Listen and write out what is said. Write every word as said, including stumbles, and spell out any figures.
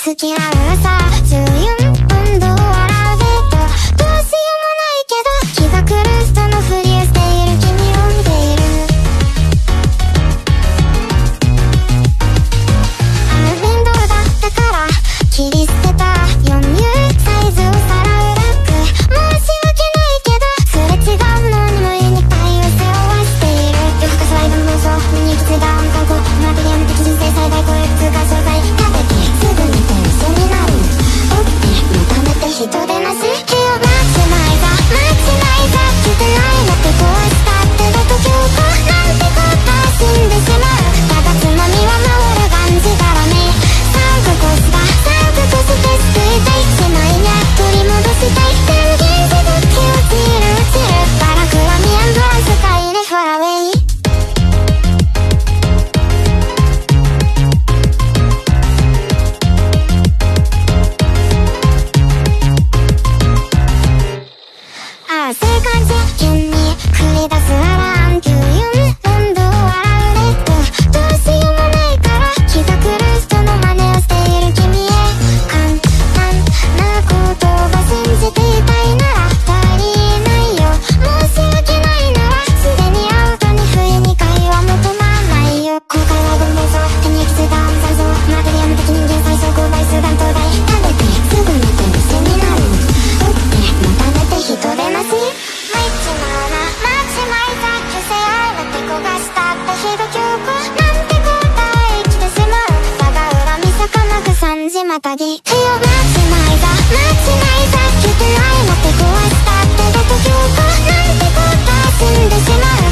付き合うさじゅうよんぷんど笑うデートどうしようもないけど気が狂う人のふりをしている君を見ているあの面倒だったから切り捨てた よんユー サイズをさらうラック申し訳ないけどすれ違うのにもいいに対応背負わしている夜更かしは今の妄想目に行き着いた暗号語マテリアム的人生最大公約通過障害食べてすぐに点数になる起きてまた寝て人でなし手をマッチマイザーマッチマイザー聞いてないなって壊したってだと強行なんてことは死んでしまうただつまみは回る感じだらねサンクコスだサンクコスで救いたいしないにゃ取り戻したい電源自動気落ちる落ちるバラクラミアンドランスカイレファラウェイ静観実験に繰り出すアラーンきゅうよん温度を笑うレッドどうしようもないから気が狂う人の真似をしている君へ簡単なことが信じていたいなら足りないよ申し訳ないならすでにアウトに不意に会話求まらないよ後悔は文房層手に行き着いた暗算像マテリアム的人間最小公倍数弾東大食べてすぐに点数になる起きてまた寝て人でなしマイチマウナマチマイザー消せ合うなって焦がしたってひど強行なんて答え生きてしまうだが恨みさかなく三時またぎ手をマチマイザーマチマイザー消せ合うなって壊したってだと強行なんて答え死んでしまう